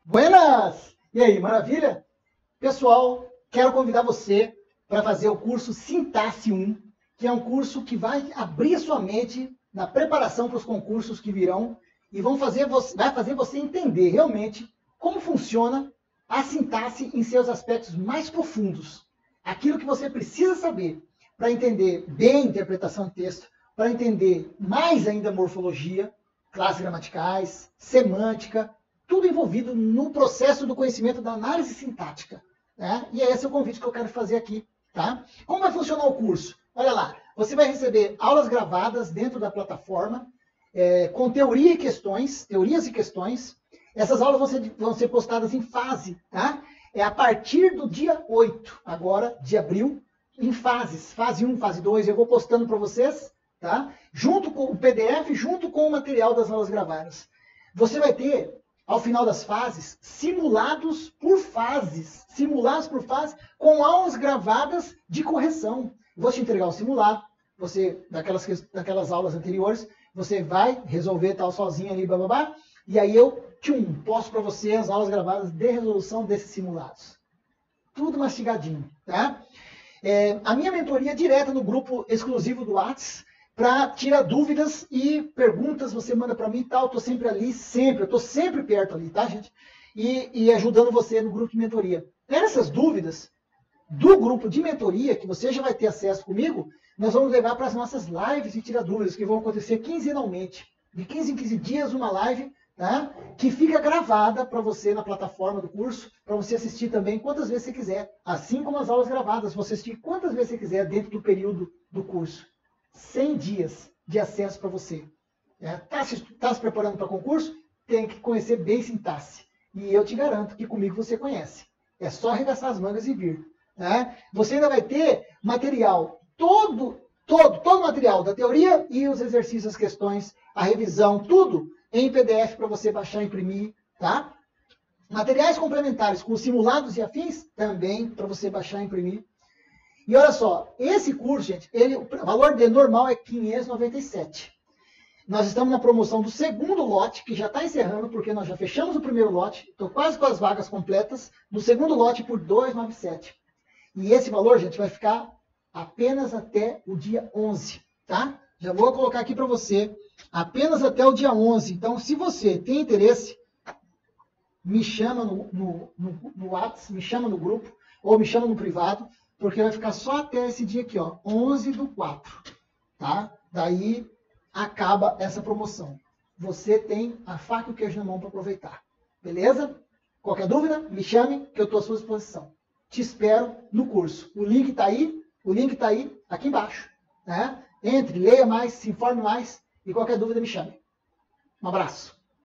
Buenas! E aí, maravilha? Pessoal, quero convidar você para fazer o curso Sintaxe 1, que é um curso que vai abrir a sua mente na preparação para os concursos que virão e vai fazer você entender realmente como funciona a sintaxe em seus aspectos mais profundos. Aquilo que você precisa saber para entender bem a interpretação do texto, para entender mais ainda morfologia, classes gramaticais, semântica, tudo envolvido no processo do conhecimento da análise sintática. Né? E é esse o convite que eu quero fazer aqui. Tá? Como vai funcionar o curso? Olha lá, você vai receber aulas gravadas dentro da plataforma, com teorias e questões. Essas aulas vão ser postadas em fase. Tá? É a partir do dia 8, agora, de abril, em fases. Fase 1, fase 2, eu vou postando para vocês, tá? Junto com o PDF, junto com o material das aulas gravadas. Você vai ter, ao final das fases, simulados por fases, com aulas gravadas de correção. Vou te entregar o simulado, você, daquelas aulas anteriores, você vai resolver tal sozinho ali, bababá, e aí eu posto para você as aulas gravadas de resolução desses simulados. Tudo mastigadinho, tá? A minha mentoria direta no grupo exclusivo do WhatsApp, para tirar dúvidas e perguntas, você manda para mim e tal, eu estou sempre ali, eu estou sempre perto ali, tá, gente? E ajudando você no grupo de mentoria. Essas dúvidas do grupo de mentoria, que você já vai ter acesso comigo, nós vamos levar para as nossas lives e tirar dúvidas, que vão acontecer quinzenalmente. De 15 em 15 dias, uma live, tá? Que fica gravada para você na plataforma do curso, para você assistir também quantas vezes você quiser. Assim como as aulas gravadas, você assistir quantas vezes você quiser dentro do período do curso. 100 dias de acesso para você. Está se preparando para concurso? Tem que conhecer bem sintaxe. E eu te garanto que comigo você conhece. É só arregaçar as mangas e vir. Você ainda vai ter material, todo material da teoria e os exercícios, as questões, a revisão, tudo em PDF para você baixar e imprimir. Tá? Materiais complementares com simulados e afins, também para você baixar e imprimir. E olha só, esse curso, gente, o valor dele normal é R$ 597. Nós estamos na promoção do segundo lote, que já está encerrando, porque nós já fechamos o primeiro lote, estou quase com as vagas completas, no segundo lote por R$ 297. E esse valor, gente, vai ficar apenas até o dia 11, tá? Já vou colocar aqui para você, apenas até o dia 11. Então, se você tem interesse, me chama no WhatsApp, me chama no grupo, ou me chama no privado, porque vai ficar só até esse dia aqui, ó, 11/4, tá? Daí acaba essa promoção. Você tem a faca e o queijo na mão para aproveitar, beleza? Qualquer dúvida, me chame, que eu estou à sua disposição. Te espero no curso. O link está aí, aqui embaixo. Né? Entre, leia mais, se informe mais, e qualquer dúvida me chame. Um abraço.